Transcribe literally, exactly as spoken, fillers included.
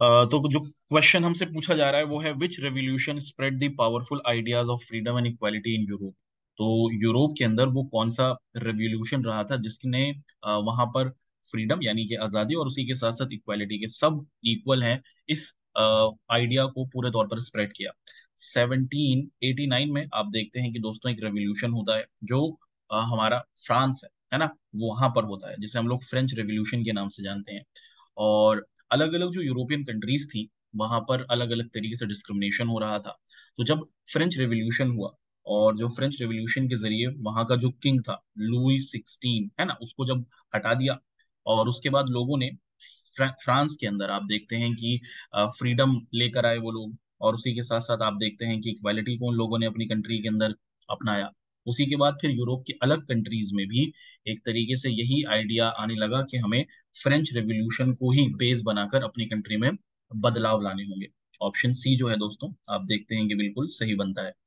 अ, तो जो क्वेश्चन हमसे पूछा जा रहा है वो है, which revolution spread the powerful ideas of freedom and equality in Europe. तो यूरोप के अंदर वो कौन सा रेवोल्यूशन रहा था जिसने वहां पर फ्रीडम यानी कि आजादी और उसी के साथ साथ इक्वालिटी के सब इक्वल हैं इस आइडिया को पूरे तौर पर स्प्रेड किया। सेवनटीन एटी नाइन में आप देखते हैं कि दोस्तों एक रेवोल्यूशन होता है जो अ, हमारा फ्रांस है है ना, वो वहां पर होता है जिसे हम लोग फ्रेंच रेवोल्यूशन के नाम से जानते हैं। और अलग अलग जो यूरोपियन कंट्रीज थी वहां पर अलग अलग तरीके से डिस्क्रिमिनेशन हो रहा था। तो जब फ्रेंच रेवोल्यूशन हुआ और जो फ्रेंच रेवोल्यूशन के जरिए वहां का जो किंग था लुई सिक्सटीन है ना, उसको जब हटा दिया और उसके बाद लोगों ने फ्रा, फ्रांस के अंदर आप देखते हैं कि फ्रीडम लेकर आए वो लोग। और उसी के साथ साथ आप देखते हैं कि इक्वालिटी को उन लोगों ने अपनी कंट्री के अंदर अपनाया। उसी के बाद फिर यूरोप की अलग कंट्रीज में भी एक तरीके से यही आइडिया आने लगा कि हमें फ्रेंच रेवोल्यूशन को ही बेस बनाकर अपनी कंट्री में बदलाव लाने होंगे। ऑप्शन सी जो है दोस्तों आप देखते हैं कि बिल्कुल सही बनता है।